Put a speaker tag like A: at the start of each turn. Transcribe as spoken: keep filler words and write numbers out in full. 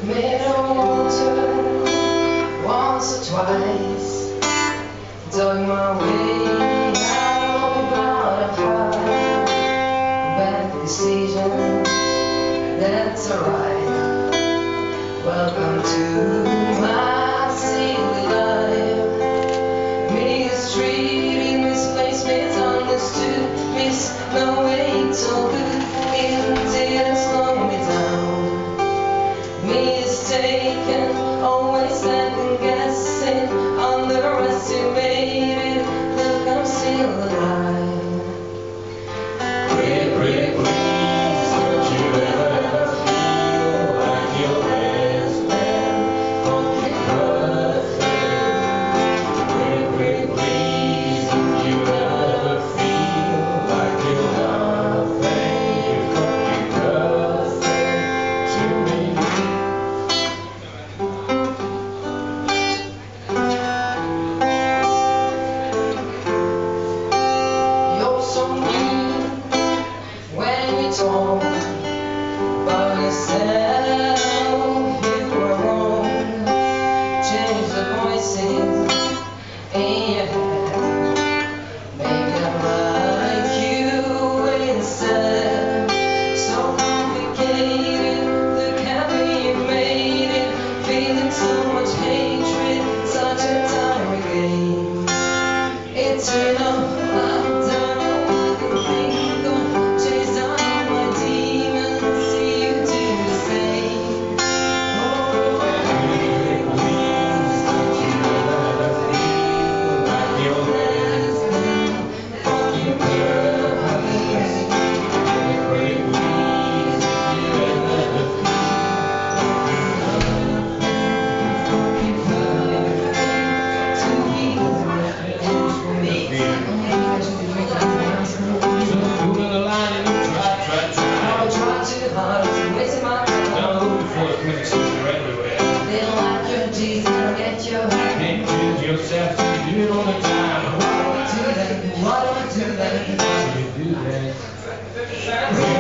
A: Made a water once or twice, dug my way out about a fire. Bad decision, that's alright. Welcome to my silly life. Mistreated, misplaced, misunderstood, miss no way so good. It didn't slow me down. Mistaken, always second guessing, underestimated. Look, I'm still alive.
B: Pretty, pretty please, don't you ever feel like your last man funky perfect? Pretty, pretty please, don't you ever feel like you're nothing funky perfect to me?
A: You're so mean when you talk about yourself, you were wrong. Change the voices in your head, make them like you instead. So complicated, look how you made it, feeling so much hatred, such a tiring game. It's enough, I've done all I can think of, chased down all my demons, see you do the same. Oh,
B: Pretty please, don't you ever feel like your last man funky perfect? Pretty please, don't you ever feel funky perfect to me? Moving the line and you try, try, try.
A: I try too hard, it's wasting my time.
B: No, before the clinic says you're everywhere.
A: They don't like your G's, they don't get your head.
B: Can't choose yourself, so you do it all the time.
A: What do I do then? What do I do then?
B: You do that.